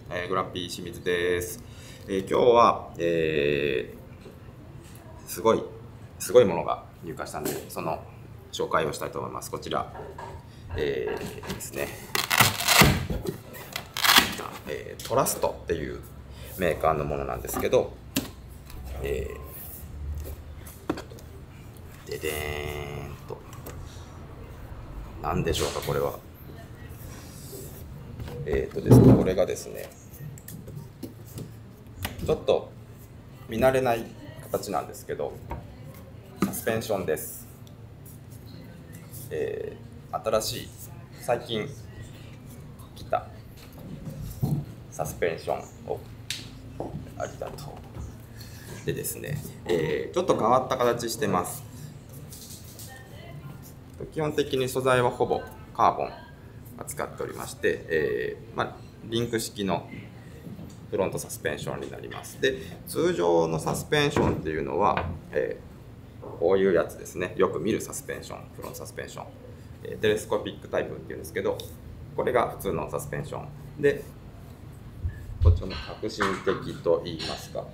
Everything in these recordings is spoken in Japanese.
グランピー清水です。今日は、すごいものが入荷したので、その紹介をしたいと思います。こちら、ですね、トラストっていうメーカーのものなんですけど、ででーんと、何でしょうか、これは。ですね、これがですね、ちょっと見慣れない形なんですけど、サスペンションです。新しい、最近来たサスペンションをありがとう。でですね、ちょっと変わった形してます。基本的に素材はほぼカーボンを使っておりまして、リンク式のフロントサスペンションになります。で、通常のサスペンションっていうのは、こういうやつですね。よく見るサスペンション、フロントサスペンション。テレスコピックタイプっていうんですけど、これが普通のサスペンション。で、こっちの革新的と言いますか、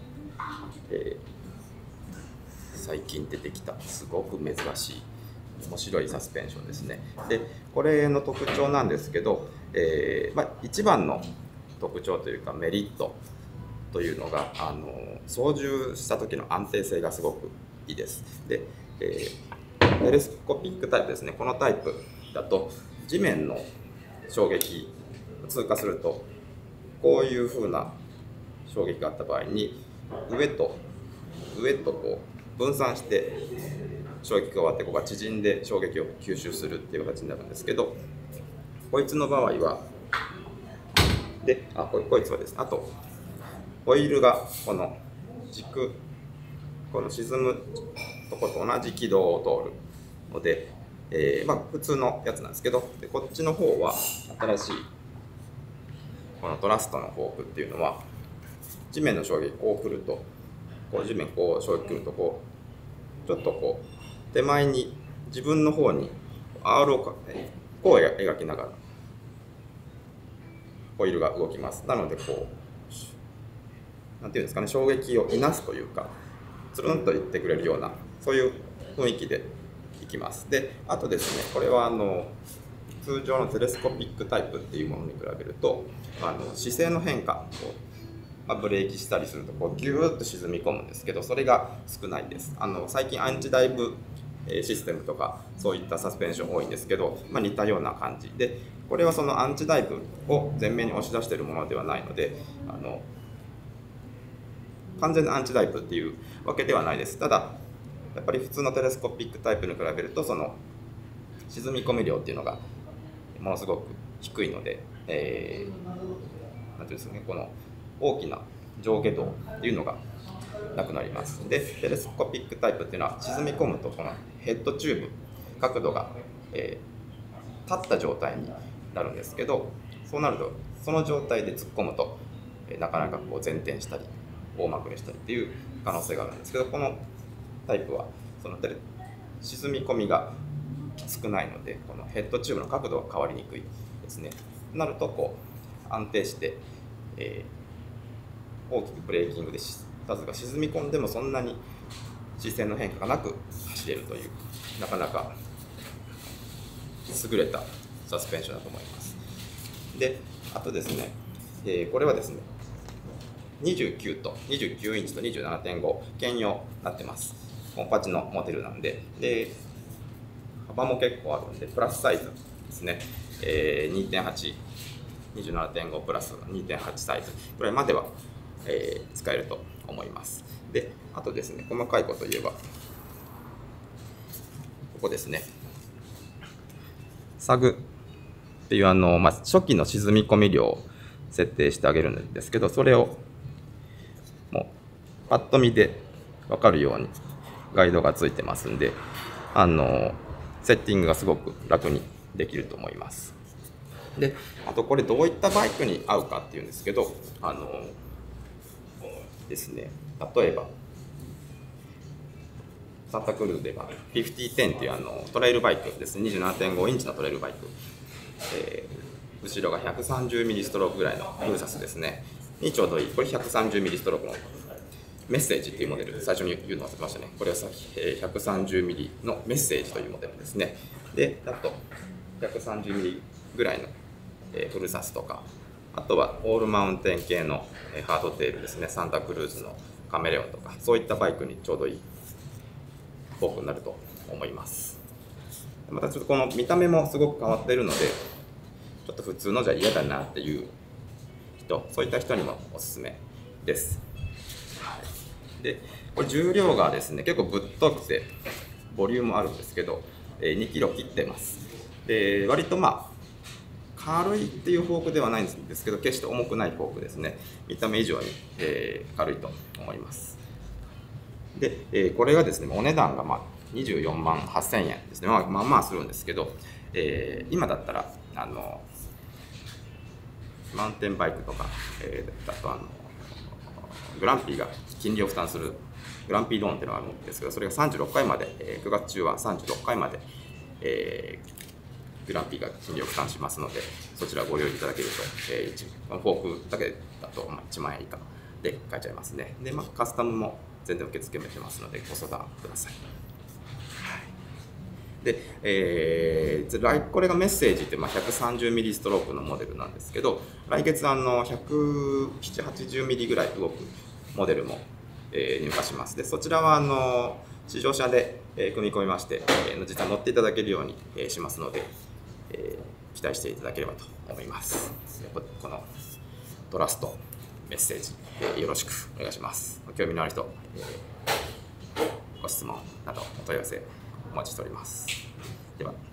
最近出てきた、すごく珍しい、面白いサスペンションですね。で、これの特徴なんですけど、一番の特徴というかメリットというのが操縦した時の安定性がすごくいいです。で、テレスコピックタイプですね。このタイプだと地面の衝撃を通過するとこういう風な衝撃があった場合に上とこう分散して衝撃が終わってここが縮んで衝撃を吸収するっていう形になるんですけど、こいつの場合はこいつはですね、あとオイルがこの軸、この沈むとこと同じ軌道を通るので、普通のやつなんですけど、でこっちの方は新しいこのトラストのフォークっていうのは地面の衝撃こう来ると、こう地面こう衝撃来るとこうちょっとこう手前に自分の方に R をこう描きながらホイールが動きます。なのでこうなんていうんですかね、衝撃をいなすというかつるんといってくれるようなそういう雰囲気でいきます。で、あとですね、これは通常のテレスコピックタイプっていうものに比べると姿勢の変化をブレーキしたりするとこうギューッと沈み込むんですけど、それが少ないです。最近アンチダイブシステムとかそういったサスペンション多いんですけど、似たような感じで、これはそのアンチダイブを前面に押し出しているものではないので完全なアンチダイブっていうわけではないです。ただやっぱり普通のテレスコピックタイプに比べるとその沈み込み量っていうのがものすごく低いので、なんていうんですかね、この大きな上下動っていうのがなくなります。で、テレスコピックタイプっていうのは沈み込むとこのヘッドチューブ角度が、立った状態になるんですけど、そうなるとその状態で突っ込むと、なかなかこう前転したり大まくれしたりっていう可能性があるんですけど、このタイプはその沈み込みが少ないのでこのヘッドチューブの角度が変わりにくいですね。となるとこう安定して、大きくブレーキングで数が沈み込んでもそんなに視線の変化がなく走れるという、なかなか優れたサスペンションだと思います。で、あとですね、これはですね29と29インチと 27.5 兼用になってます。コンパチのモデルなんで、幅も結構あるんでプラスサイズですね、2.8 27.5 プラス 2.8 サイズくらいまでは、使えると思います。で、あとですね、細かいこと言えばここですね、サグっていう初期の沈み込み量を設定してあげるんですけど、それをもうパッと見で分かるようにガイドがついてますんで、セッティングがすごく楽にできると思います。で、あとこれどういったバイクに合うかっていうんですけど、ですね、例えばサンタクルーでは5010っていうトレイルバイクですね、27.5 インチのトレイルバイク、 後ろが130ミリストロークぐらいのルーサスですねにちょうどいい。これ130ミリストロークのメッセージっていうモデル、最初に言うの忘れましたね。これは130ミリのメッセージというモデルですね。で、あと130ミリぐらいのフルサスとか、あとはオールマウンテン系のハードテールですね、サンタクルーズのカメレオンとか、そういったバイクにちょうどいいフォークになると思います。またちょっとこの見た目もすごく変わっているので、ちょっと普通のじゃ嫌だなっていう人、そういった人にもおすすめです。で、これ重量がですね、結構ぶっとくてボリュームあるんですけど、2キロ切ってます。で、割と軽いっていうフォークではないんですけど、決して重くないフォークですね。見た目以上に、軽いと思います。で、これがですね、お値段が24万8000円ですね。まあまあするんですけど、今だったらマウンテンバイクとか、あとグランピーが金利を負担するグランピーローンっていうのがあるんですけど、それが36回まで、9月中は36回まで、グランピーが金利を負担しますので、そちらをご利用いただけると、フォークだけだと1万円以下で買えちゃいますね。で、カスタムも全然受付もしてますので、ご相談ください。で、これがメッセージって130ミリストロークのモデルなんですけど、来月170、80ミリぐらい動くモデルも入荷します。で、そちらは試乗車で組み込みまして、実際乗っていただけるようにしますので、期待していただければと思います。このトラストメッセージ、よろしくお願いします。興味のある人、ご質問などお問い合わせお待ちしております。では。